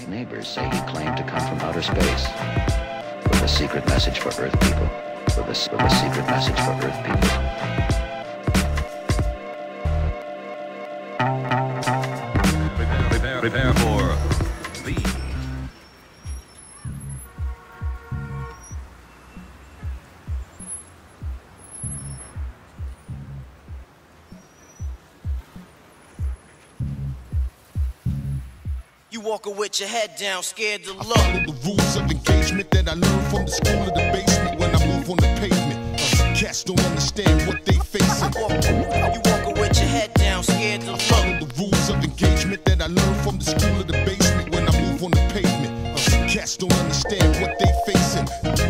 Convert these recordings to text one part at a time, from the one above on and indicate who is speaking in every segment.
Speaker 1: neighbors say he claimed to come from outer space with a secret message for Earth people. With a secret message for Earth people.
Speaker 2: Prepare for the...
Speaker 3: You walking with your head down, scared to look.
Speaker 4: I follow the rules of engagement that I learned from the school of the basement when I move on the pavement. Cats don't understand what they facing.
Speaker 3: You walking with your head down, scared to
Speaker 4: I
Speaker 3: look.
Speaker 4: follow the rules of engagement that I learned from the school of the basement when I move on the pavement. Cats don't understand what they facing.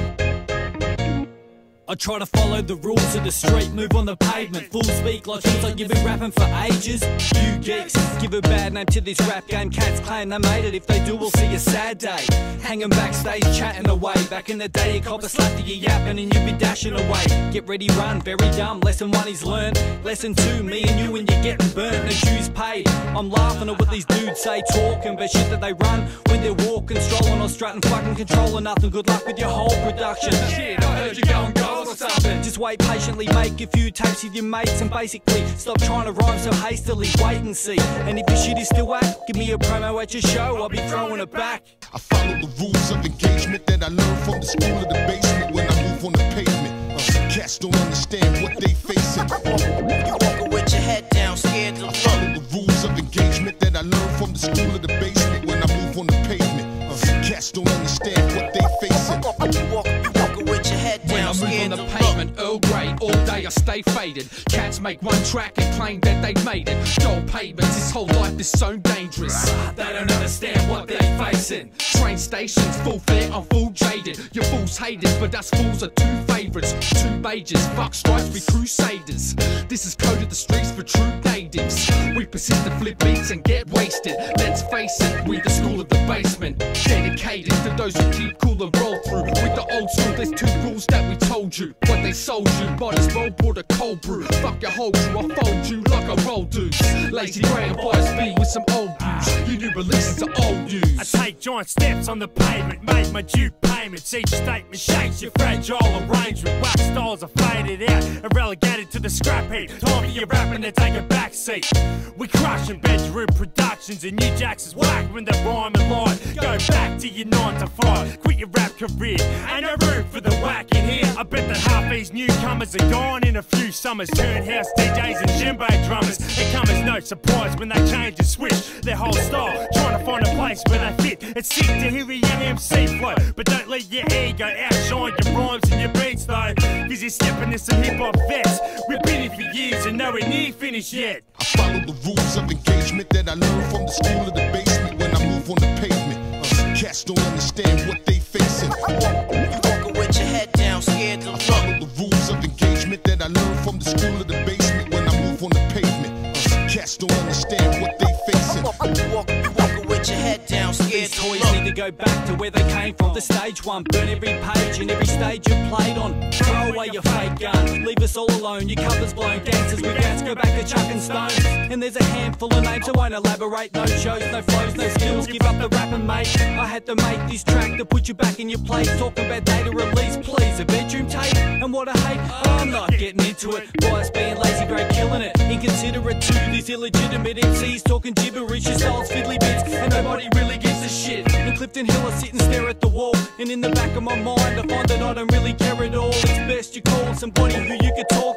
Speaker 5: I try to follow the rules of the street, move on the pavement, full speak like things like you've been rapping for ages. You geeks, give a bad name to this rap game. Cats claim they made it, if they do we'll see a sad day. Hanging backstage, chatting away. Back in the day you cop a slap to your yapping and you'd be dashing away. Get ready, run, very dumb. Lesson 1 is learned. Lesson 2, me and you and you're getting burnt, no dues paid. I'm laughing at what these dudes say, talking, but shit that they run when they're walking, strolling or strutting, fucking controlling nothing. Good luck with your whole production. Shit, I heard you going gold. Just wait patiently, make a few tapes with your mates and basically stop trying to rhyme so hastily, wait and see. And if your shit is still whack, give me a promo at your show, I'll be throwing it back.
Speaker 4: I follow the rules of engagement that I learned from the school of the basement when I move on the pavement. Cats don't understand what they facing.
Speaker 3: You walking with your head down, scared to
Speaker 4: I
Speaker 3: look.
Speaker 4: follow the rules of engagement that I learned from the school of the basement when I move on the pavement. Cats don't understand what they facing.
Speaker 3: You walking with your head
Speaker 6: When
Speaker 3: down,
Speaker 6: I move on
Speaker 3: scared
Speaker 6: the
Speaker 3: to
Speaker 6: pavement,
Speaker 3: look.
Speaker 6: Earl Grey, all day I stay faded. Cats make one track and claim that they made it. Gold pavements, this whole life is so dangerous.
Speaker 5: They don't understand what they're facing.
Speaker 6: Train stations, full fare, I'm full jaded. Your fools hated, but us fools are two favourites. Two majors, fuck stripes, we crusaders. This is code of the streets for true natives. We persist to flip beats and get wasted. Let's face it, we the school of the basement. Dedicated to those who keep cool and roll through. With the old school, there's 2 rules that we told you. What they sold you, might as well bought a cold brew. Fuck your whole crew, I'll fold you like a roll dudes. Lazy Grey and Boys B with some old views. You new releases are old news.
Speaker 7: I take giant steps on the pavement, made my due payments. Each statement shakes your fragile arrangement. Wax styles are faded out and relegated to the scrap heap. Time for your rapping to take a backseat. We crushing bedroom productions and New Jacks is whack when the rhyme and line. Go back to your 9 to 5, quit your rap career. Ain't no room for the whack in here. I bet that half these newcomers are gone in a few summers. Turnhouse DJs and djembe drummers. It comes as no surprise when they change and switch their whole style, trying to find a place where they fit. It's sick to hear a young MC flow, but don't let your ego outshine your rhymes and your beats though, cause you're stepping to some hip hop vets. We've been here for years and nowhere near finished yet.
Speaker 4: I follow the rules of engagement that I learned from the school of the basement when I move on the pavement. Cats don't understand what they facing.
Speaker 3: You walking with your head down, scared to
Speaker 4: I
Speaker 3: look.
Speaker 4: follow the rules of engagement that I learned from the school of the basement when I move on the pavement. Cats don't understand what they facing.
Speaker 3: You walking with your head down, scared
Speaker 5: These
Speaker 3: to
Speaker 5: toys
Speaker 3: look.
Speaker 5: need to go back to where they came from. The stage 1, burn every page and every stage you played on. Throw away your fake gun, leave us all alone. Your cover's blown, dancers with gats, go back to chucking stones. And there's a handful of names, I won't elaborate. No shows, no flows, no skills, give up the rapping mate. I had to make this track to put you back in your place. Talking about data release, please, a bedroom tape. And what I hate, I'm not getting into it. Boys being lazy, great, killing it. Inconsiderate to these illegitimate MCs talking gibberish, your style's fiddly bits, and nobody really gives a shit. In Clifton Hill I sit and stare at the wall, and in the back of my mind I find that I don't really care at all. It's best you call somebody who you could talk